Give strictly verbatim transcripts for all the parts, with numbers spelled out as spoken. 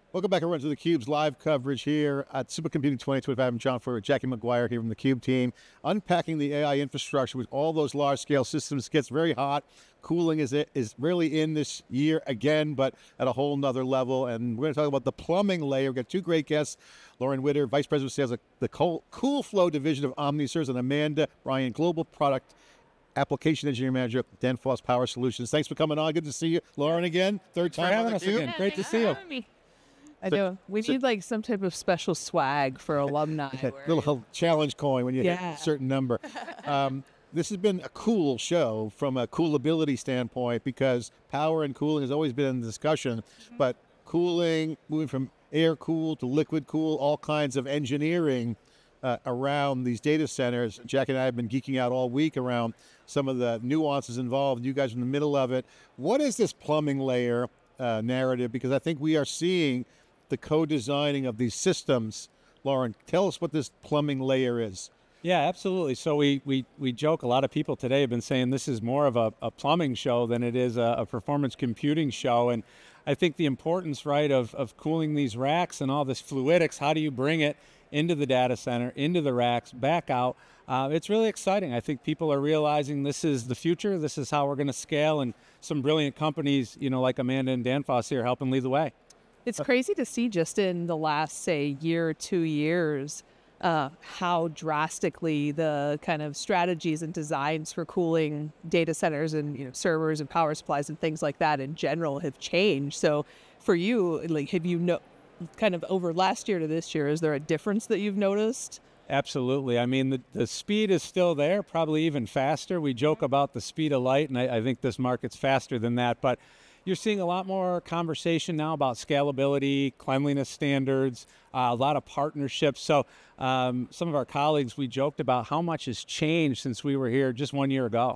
Welcome back, everyone, to theCUBE's live coverage here at Supercomputing twenty twenty-five. I'm John Furrier, Jackie McGuire here from the CUBE team, unpacking the A I infrastructure with all those large-scale systems. It gets very hot. Cooling is it is really in this year again, but at a whole nother level. And we're going to talk about the plumbing layer. We've got two great guests, Witter Witter, Vice President of Sales at the CoolFlow division of Omni Services, and Amanda Bryant, Global Product Application Engineering Manager at Danfoss Power Solutions. Thanks for coming on. Good to see you, Lauren, again. Third time on theCUBE. Again. Great to see you. Me. I So- do. We so- need like some type of special swag for alumni. A where- little challenge coin when you hit Yeah. a certain number. Um, this has been a cool show from a coolability standpoint because power and cooling has always been in the discussion, but cooling, moving from air cool to liquid cool, all kinds of engineering uh, around these data centers. Jack and I have been geeking out all week around some of the nuances involved. You guys are in the middle of it. What is this plumbing layer uh, narrative? Because I think we are seeing the co-designing of these systems. Lauren, tell us what this plumbing layer is. Yeah, absolutely. So we, we, we joke, a lot of people today have been saying this is more of a, a plumbing show than it is a, a performance computing show. And I think the importance, right, of, of cooling these racks and all this fluidics, how do you bring it into the data center, into the racks, back out? Uh, it's really exciting. I think people are realizing this is the future. This is how we're going to scale. And some brilliant companies, you know, like Amanda and Danfoss here helping lead the way. It's crazy to see just in the last, say, year or two years, uh, how drastically the kind of strategies and designs for cooling data centers and you know servers and power supplies and things like that in general have changed. So for you, like, have you know, kind of over last year to this year, is there a difference that you've noticed? Absolutely. I mean, the, the speed is still there, probably even faster. We joke about the speed of light, and I, I think this market's faster than that. But you're seeing a lot more conversation now about scalability, cleanliness standards, uh, a lot of partnerships. So um, some of our colleagues, we joked about how much has changed since we were here just one year ago.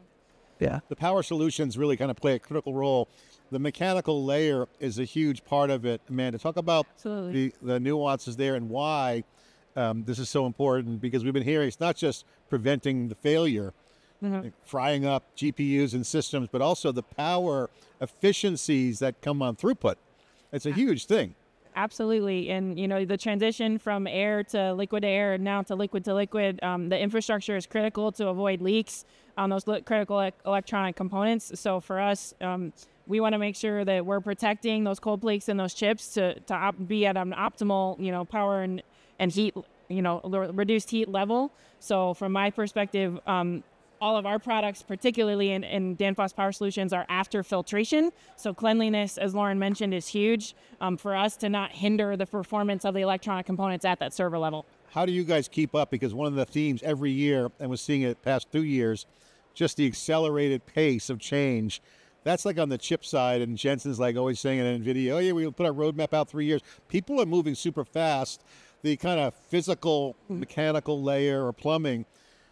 Yeah. The power solutions really kind of play a critical role. The mechanical layer is a huge part of it. Amanda, talk about Absolutely. the, the nuances there and why um, this is so important, because we've been hearing it's not just preventing the failure, Mm-hmm. like frying up G P Us and systems, but also the power efficiencies that come on throughput. It's a huge thing. Absolutely. And, you know, the transition from air to liquid to air and now to liquid to liquid, um, the infrastructure is critical to avoid leaks on those li- critical e- electronic components. So for us, um, we want to make sure that we're protecting those cold plates and those chips to, to op- be at an optimal, you know, power and, and heat, you know, l- reduced heat level. So from my perspective, um, all of our products, particularly in, in Danfoss Power Solutions, are after filtration. So cleanliness, as Lauren mentioned, is huge um, for us to not hinder the performance of the electronic components at that server level. How do you guys keep up? Because one of the themes every year, and we're seeing it past two years, just the accelerated pace of change. That's like on the chip side, and Jensen's like always saying in NVIDIA, oh yeah, we'll put our roadmap out three years. People are moving super fast. The kind of physical, mechanical layer or plumbing,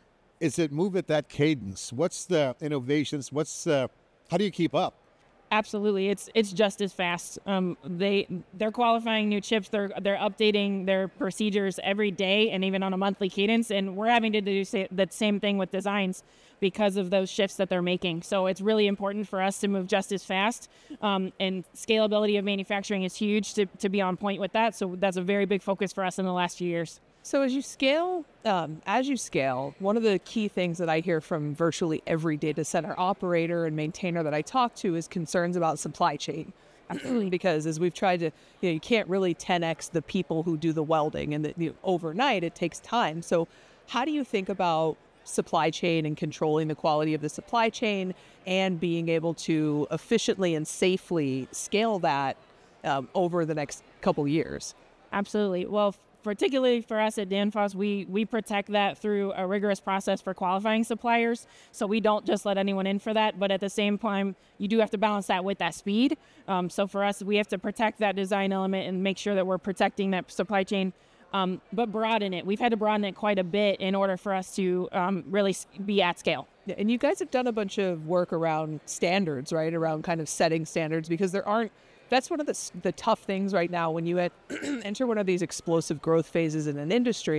is it move at that cadence? What's the innovations? What's uh, how do you keep up? Absolutely, it's it's just as fast. Um, they they're qualifying new chips. They're they're updating their procedures every day and even on a monthly cadence. And we're having to do say, the same thing with designs because of those shifts that they're making. So it's really important for us to move just as fast. Um, and scalability of manufacturing is huge to to be on point with that. So that's a very big focus for us in the last few years. So as you scale, um, as you scale, one of the key things that I hear from virtually every data center operator and maintainer that I talk to is concerns about supply chain. Because as we've tried to, you know, you can't really ten X the people who do the welding, and that, you know, overnight it takes time. So how do you think about supply chain and controlling the quality of the supply chain and being able to efficiently and safely scale that um, over the next couple years? Absolutely. Well, particularly for us at Danfoss, we, we protect that through a rigorous process for qualifying suppliers. So we don't just let anyone in for that, but at the same time, you do have to balance that with that speed. Um, so for us, we have to protect that design element and make sure that we're protecting that supply chain, um, but broaden it. We've had to broaden it quite a bit in order for us to um, really be at scale. Yeah, and you guys have done a bunch of work around standards, right? Around kind of setting standards, because there aren't, that's one of the, the tough things right now when you enter one of these explosive growth phases in an industry.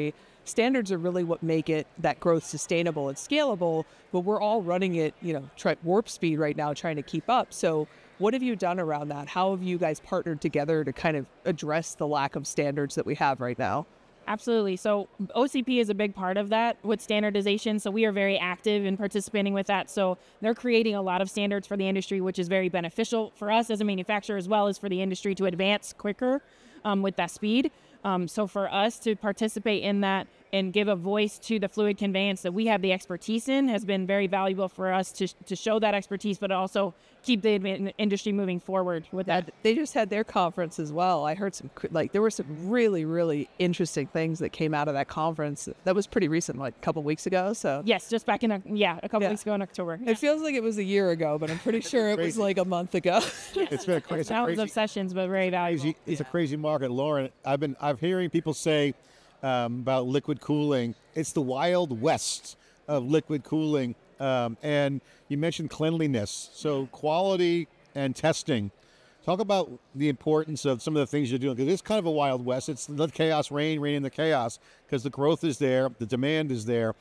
standards are really what make it, that growth, sustainable and scalable, but we're all running it, you know, try, warp speed right now, trying to keep up. So what have you done around that? How have you guys partnered together to kind of address the lack of standards that we have right now? Absolutely. So O C P is a big part of that with standardization. So we are very active in participating with that. So they're creating a lot of standards for the industry, which is very beneficial for us as a manufacturer, as well as for the industry to advance quicker um, with that speed. Um, so for us to participate in that and give a voice to the fluid conveyance that we have the expertise in has been very valuable for us to, to show that expertise, but also keep the industry moving forward with that. They just had their conference as well. I heard some, like, there were some really, really interesting things that came out of that conference. That was pretty recent, like a couple weeks ago. So yes, just back in, yeah, a couple yeah. weeks ago in October. It feels like it was a year ago, but I'm pretty sure it was like a month ago. It's been a, cra- it's a Thousands crazy, of sessions, but very valuable. crazy, it's Yeah. a crazy market, Lauren. I've been, I've hearing people say um, about liquid cooling. It's the Wild West of liquid cooling. Um, and you mentioned cleanliness. So quality and testing. Talk about the importance of some of the things you're doing, because it's kind of a Wild West. It's let chaos reign, reign in the chaos, because the growth is there, the demand is there.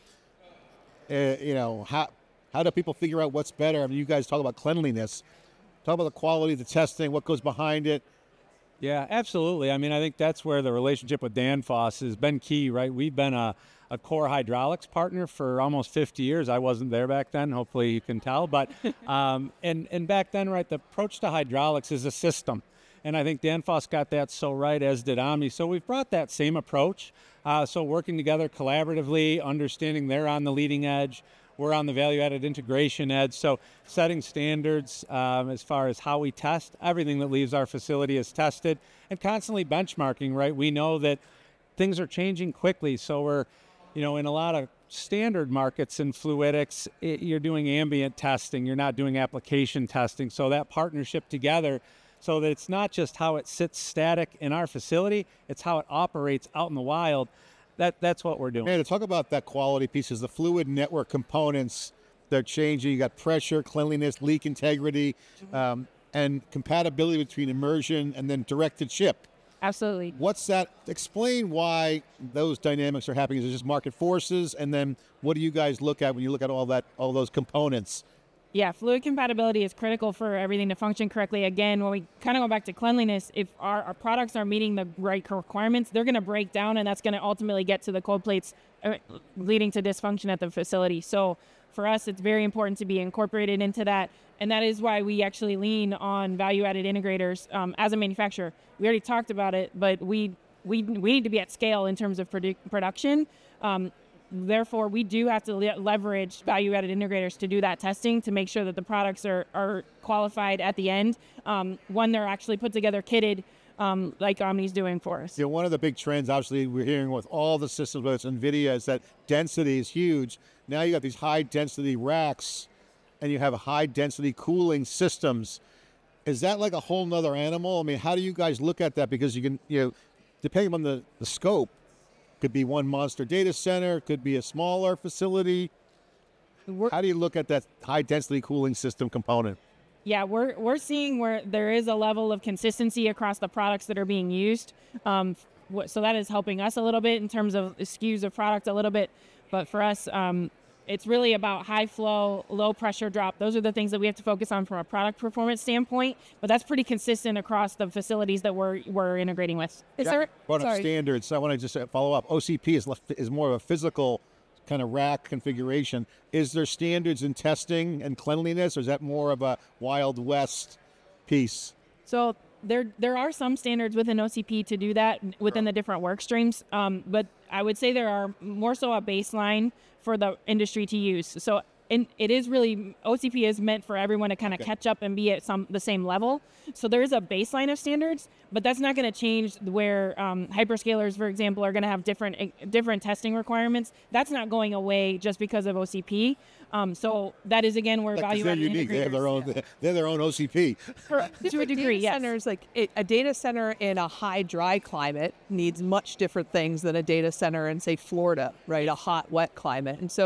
Uh, you know, how how do people figure out what's better? I mean, you guys talk about cleanliness. Talk about the quality, the testing, what goes behind it. Yeah, absolutely. I mean, I think that's where the relationship with Danfoss has been key, right? We've been a, a core hydraulics partner for almost fifty years. I wasn't there back then. Hopefully you can tell. But um, and, and back then, right, the approach to hydraulics is a system. And I think Danfoss got that so right, as did Omni. So we've brought that same approach. Uh, so working together collaboratively, understanding they're on the leading edge. We're on the value-added integration edge, so setting standards um, as far as how we test. Everything that leaves our facility is tested, and constantly benchmarking, right? We know that things are changing quickly, so we're, you know, in a lot of standard markets in fluidics, it, you're doing ambient testing, you're not doing application testing, so that partnership together, so that it's not just how it sits static in our facility, it's how it operates out in the wild. That, that's what we're doing. Man, to talk about that quality pieces, the fluid network components, they're changing. You got pressure, cleanliness, leak integrity, um, and compatibility between immersion and then directed chip. Absolutely. What's that? Explain why those dynamics are happening. Is it just market forces? And then what do you guys look at when you look at all that, all those components? Yeah, fluid compatibility is critical for everything to function correctly. Again, when we kind of go back to cleanliness, if our, our products are meeting the right requirements, they're going to break down, and that's going to ultimately get to the cold plates, uh, leading to dysfunction at the facility. So for us, it's very important to be incorporated into that, and that is why we actually lean on value-added integrators um, as a manufacturer. We already talked about it, but we we we need to be at scale in terms of produ- production. Um, Therefore, we do have to le- leverage value-added integrators to do that testing to make sure that the products are, are qualified at the end um, when they're actually put together, kitted, um, like Omni's doing for us. You know, one of the big trends, obviously, we're hearing with all the systems, whether it's NVIDIA, is that density is huge. Now you got these high-density racks, and you have high-density cooling systems. Is that like a whole nother animal? I mean, how do you guys look at that? Because you can, you know, depending on the, the scope, could be one monster data center, could be a smaller facility. We're, How do you look at that high density cooling system component? Yeah, we're we're seeing where there is a level of consistency across the products that are being used. Um, wh- so that is helping us a little bit in terms of S K Us of product a little bit. But for us, um, it's really about high flow, low pressure drop. Those are the things that we have to focus on from a product performance standpoint. But that's pretty consistent across the facilities that we're we're integrating with. is there, Brought up sorry. standards. So I want to just follow up. O C P is left, is more of a physical kind of rack configuration. Is there standards in testing and cleanliness, or is that more of a Wild West piece? So there there are some standards within O C P to do that within the different work streams. Um, but I would say there are more so a baseline for the industry to use. So and it is really, O C P is meant for everyone to kind of Okay. catch up and be at some the same level. So there is a baseline of standards, but that's not going to change where um, hyperscalers, for example, are going to have different different testing requirements. That's not going away just because of O C P. Um, so that is, again, where Like, 'cause value they're added unique. They have their own. integrators- They're their own O C P. to a Different degree, data yes. centers, like it, a data center in a high dry climate needs much different things than a data center in, say, Florida, right? A hot wet climate. And so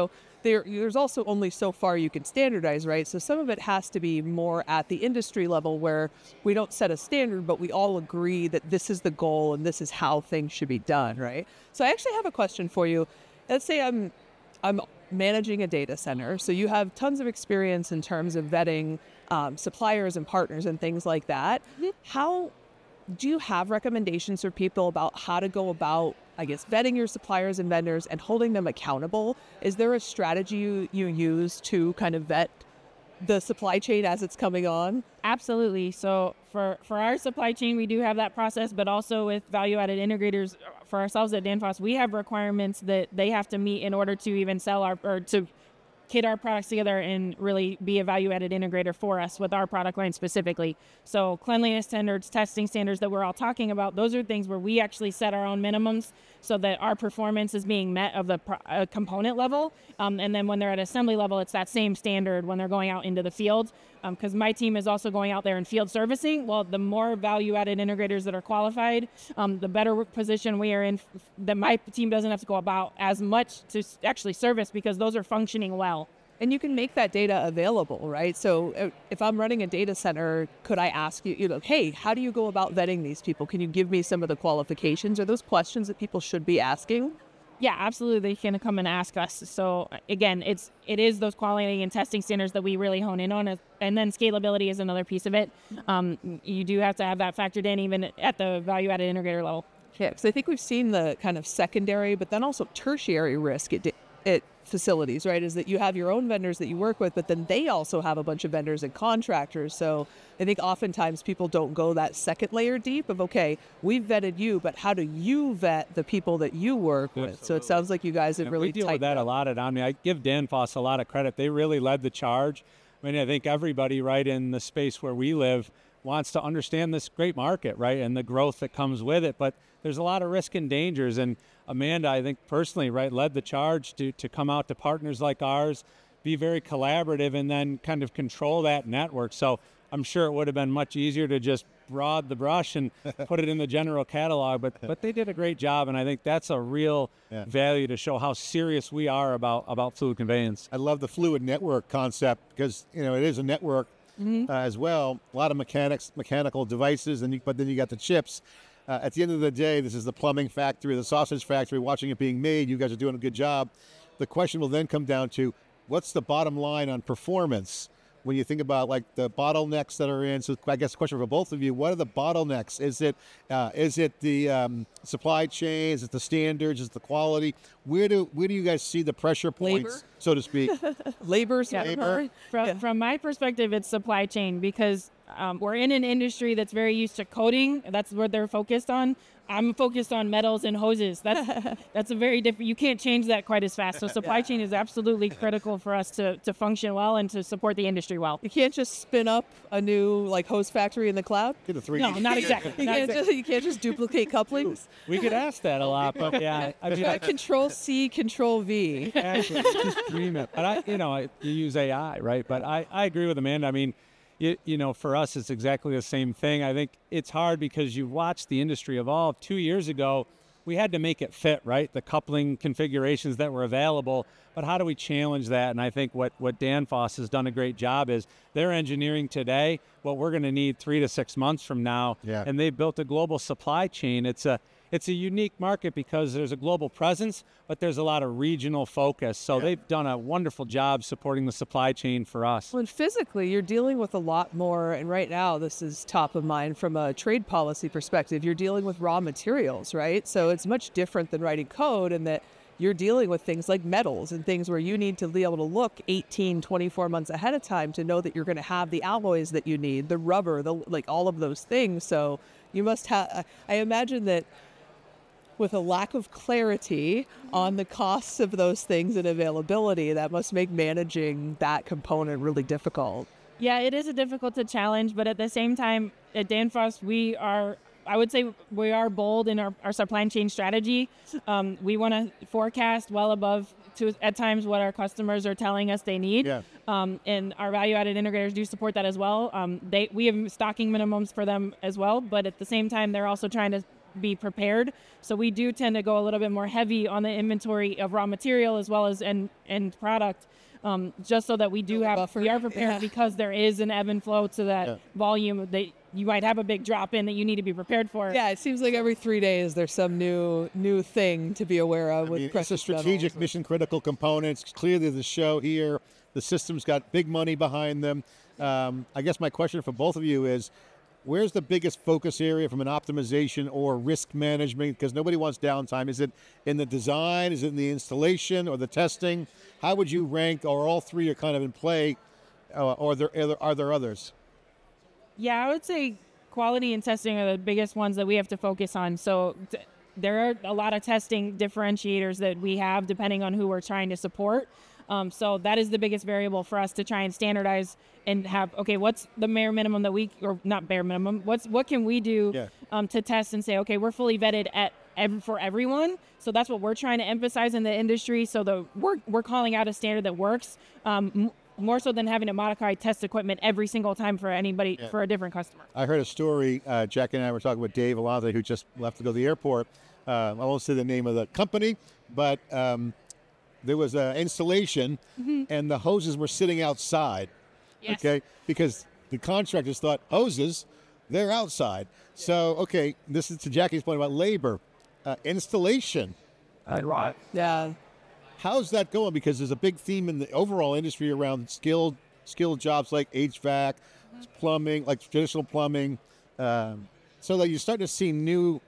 there, there's also only so far you can standardize, right? So some of it has to be more at the industry level where we don't set a standard, but we all agree that this is the goal and this is how things should be done, right? So I actually have a question for you. Let's say I'm, I'm managing a data center. So you have tons of experience in terms of vetting um, suppliers and partners and things like that. Mm-hmm. How do you have recommendations for people about how to go about, I guess, vetting your suppliers and vendors and holding them accountable? Is there a strategy you, you use to kind of vet the supply chain as it's coming on? Absolutely. So for, for our supply chain, we do have that process, but also with value-added integrators for ourselves at Danfoss, we have requirements that they have to meet in order to even sell our, or to kit our products together and really be a value-added integrator for us with our product line specifically. So cleanliness standards, testing standards that we're all talking about, those are things where we actually set our own minimums so that our performance is being met of the pro uh, component level. Um, and then when they're at assembly level, it's that same standard when they're going out into the field. Because um, my team is also going out there in field servicing. Well, the more value-added integrators that are qualified, um, the better position we are in, that my team doesn't have to go about as much to actually service because those are functioning well. And you can make that data available, right? So if I'm running a data center, could I ask you, you know, hey, how do you go about vetting these people? Can you give me some of the qualifications? Are those questions that people should be asking? Yeah, absolutely. They can come and ask us. So again, it's it is those quality and testing standards that we really hone in on, and then scalability is another piece of it. Um, you do have to have that factored in even at the value-added integrator level. Yeah, because I think we've seen the kind of secondary, but then also tertiary risk at, at facilities, right? Is that you have your own vendors that you work with, but then they also have a bunch of vendors and contractors. So I think oftentimes people don't go that second layer deep of, okay, we've vetted you, but how do you vet the people that you work with? Absolutely. So it sounds like you guys have and really we deal with that up. a lot at Omni. I give Danfoss a lot of credit. They really led the charge. I mean, I think everybody right in the space where we live wants to understand this great market, right, and the growth that comes with it. But there's a lot of risk and dangers. And Amanda, I think personally, right, led the charge to, to come out to partners like ours, be very collaborative, and then kind of control that network. So I'm sure it would have been much easier to just broad the brush and put it in the general catalog, but but they did a great job, and I think that's a real yeah. value to show how serious we are about, about fluid conveyance. I love the fluid network concept because, you know, it is a network mm-hmm. uh, as well. A lot of mechanics, mechanical devices, and you, but then you got the chips. Uh, at the end of the day, this is the plumbing factory, the sausage factory, watching it being made. You guys are doing a good job. The question will then come down to, what's the bottom line on performance when you think about like the bottlenecks that are in? So I guess a question for both of you, what are the bottlenecks? Is it uh, is it the um, supply chain? Is it the standards? Is it the quality? Where do where do you guys see the pressure points, Labor? so to speak? Labor, yeah. Labor. From, yeah. from my perspective, it's supply chain because um, we're in an industry that's very used to coating. That's what they're focused on. I'm focused on metals and hoses. That's that's a very different, you can't change that quite as fast. So supply yeah. chain is absolutely critical for us to, to function well and to support the industry well. You can't just spin up a new like hose factory in the cloud? Get a three. No, not exactly. you, not can't exactly. just, you can't just duplicate couplings? We could ask that a lot, but yeah. I mean, I, Control C, Control V. Actually, just dream it. But I, you know, I, you use A I, right? But I, I agree with Amanda. I mean, You, you know, for us, it's exactly the same thing. I think it's hard because you watched the industry evolve. Two years ago, we had to make it fit, right? The coupling configurations that were available. But how do we challenge that? And I think what, what Danfoss has done a great job is they're engineering today what we're going to need three to six months from now. Yeah. And they've built a global supply chain. It's a It's a unique market because there's a global presence, but there's a lot of regional focus. So yeah. they've done a wonderful job supporting the supply chain for us. Well, and physically, you're dealing with a lot more, and right now this is top of mind from a trade policy perspective. You're dealing with raw materials, right? So it's much different than writing code in that you're dealing with things like metals and things where you need to be able to look eighteen, twenty-four months ahead of time to know that you're going to have the alloys that you need, the rubber, the like all of those things. So you must have, I imagine that with a lack of clarity on the costs of those things and availability, that must make managing that component really difficult. Yeah, it is a difficult to challenge, but at the same time, at Danfoss, we are, I would say we are bold in our, our supply chain strategy. Um, we want to forecast well above, to, at times, what our customers are telling us they need. Yeah. Um, and our value-added integrators do support that as well. Um, they, we have stocking minimums for them as well, but at the same time, they're also trying to be prepared. So we do tend to go a little bit more heavy on the inventory of raw material as well as end, end product, um, just so that we do have, Buffer. we are prepared Yeah. because there is an ebb and flow to that Yeah. volume that you might have a big drop in that you need to be prepared for. Yeah, it seems like every three days there's some new new thing to be aware of I with mean, it's a precious strategic, metals. mission critical components. Clearly the show here, the system's got big money behind them. Um, I guess my question for both of you is, where's the biggest focus area from an optimization or risk management? Because nobody wants downtime. Is it in the design? Is it in the installation or the testing? How would you rank, or all three are kind of in play, uh, or are there, are there others? Yeah, I would say quality and testing are the biggest ones that we have to focus on. So t- there are a lot of testing differentiators that we have depending on who we're trying to support. Um, so that is the biggest variable for us to try and standardize and have, okay, what's the bare minimum that we, or not bare minimum, what's what can we do Yeah. um, to test and say, okay, we're fully vetted at ev- for everyone. So that's what we're trying to emphasize in the industry. So the we're, we're calling out a standard that works. Um, m- more so than having to modify test equipment every single time for anybody, Yeah. for a different customer. I heard a story, uh, Jack and I were talking with Dave Alonso, who just left to go to the airport. Uh, I won't say the name of the company, but um, there was an installation and the hoses were sitting outside, Yes. okay? Because the contractors thought hoses, they're outside. So, okay, this is to Jackie's point about labor. Uh, installation, Yeah. how's that going? Because there's a big theme in the overall industry around skilled skilled jobs like H V A C, plumbing, like traditional plumbing. Um, so that you're starting to see new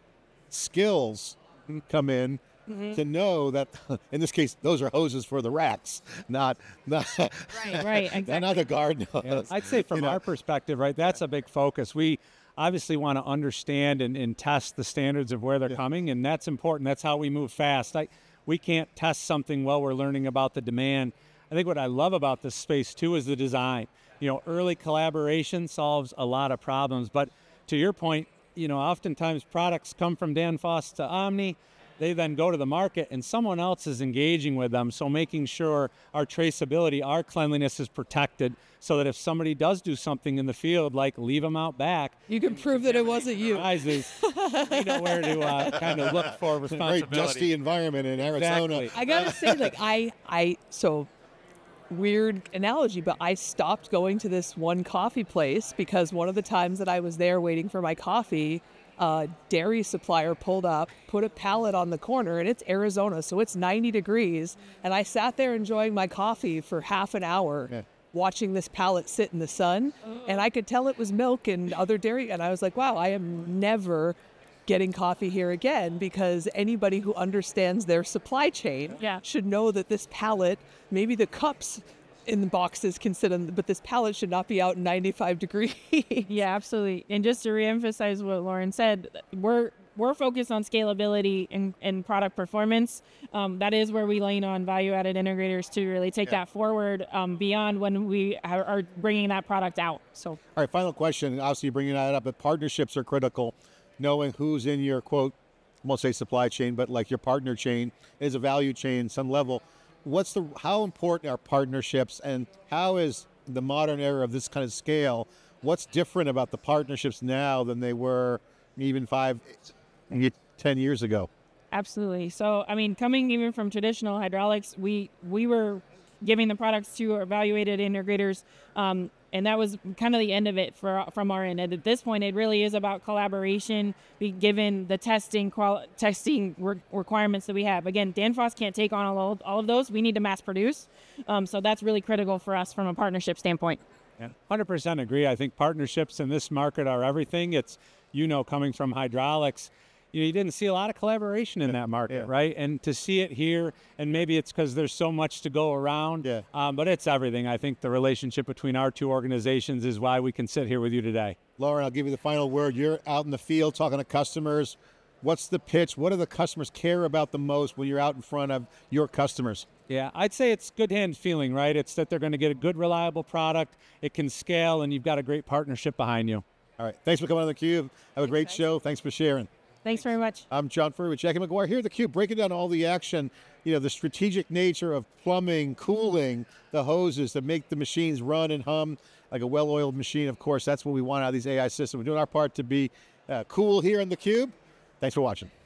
skills come in to know that, in this case, those are hoses for the racks, not not Right, right, exactly. not the garden hose. Yeah, I'd say from You know, our perspective, right, that's a big focus. We obviously want to understand and, and test the standards of where they're Yeah. coming, and that's important. That's how we move fast. I, we can't test something while we're learning about the demand. I think what I love about this space, too, is the design. You know, early collaboration solves a lot of problems. But to your point, you know, oftentimes products come from Danfoss to Omni. They then go to the market and someone else is engaging with them. So making sure our traceability, our cleanliness is protected so that if somebody does do something in the field, like leave them out back, You can prove that it wasn't you. surprises, we know where to uh, kind of look for very responsibility. dusty environment in Arizona. Exactly. I gotta say, like I, I so weird analogy, but I stopped going to this one coffee place because one of the times that I was there waiting for my coffee, a dairy supplier pulled up, put a pallet on the corner, and it's Arizona, so it's ninety degrees, and I sat there enjoying my coffee for half an hour. Yeah. Watching this pallet sit in the sun, and I could tell it was milk and other dairy, and I was like, wow, I am never getting coffee here again, because anybody who understands their supply chain Yeah. should know that this pallet, maybe the cups in the boxes can sit on, but this pallet should not be out in ninety-five degrees. Yeah, absolutely. And just to reemphasize what Lauren said, we're we're focused on scalability and, and product performance. Um, that is where we lean on value-added integrators to really take Yeah. that forward um, beyond when we are, are bringing that product out. So All right, final question. Obviously, you're bringing that up, but partnerships are critical. Knowing who's in your, quote, I won't say supply chain, but like your partner chain is a value chain, some level. What's the, how important are partnerships, and how is the modern era of this kind of scale, what's different about the partnerships now than they were even five, ten years ago? absolutely. So, I mean, coming even from traditional hydraulics, we we were giving the products to our evaluated integrators, um, and that was kind of the end of it for from our end. And at this point, it really is about collaboration, be given the testing quali- testing re- requirements that we have. Again, Danfoss can't take on all of, all of those. We need to mass produce, um, so that's really critical for us from a partnership standpoint. Yeah, one hundred percent agree. I think partnerships in this market are everything. It's, you know, coming from hydraulics, you know, you didn't see a lot of collaboration in that market, Yeah. right? And to see it here, and maybe it's because there's so much to go around, Yeah. um, but it's everything. I think the relationship between our two organizations is why we can sit here with you today. Lauren, I'll give you the final word. You're out in the field talking to customers. What's the pitch? What do the customers care about the most when you're out in front of your customers? Yeah, I'd say it's good hand feeling, right? It's that they're going to get a good, reliable product. It can scale, and you've got a great partnership behind you. All right. Thanks for coming on theCUBE. Have a great show. Thanks for sharing. Thanks very much. I'm John Furrier with Jackie McGuire here at theCUBE, breaking down all the action, you know, the strategic nature of plumbing, cooling, the hoses that make the machines run and hum like a well-oiled machine. Of course, that's what we want out of these A I systems. We're doing our part to be uh, cool here on theCUBE. Thanks for watching.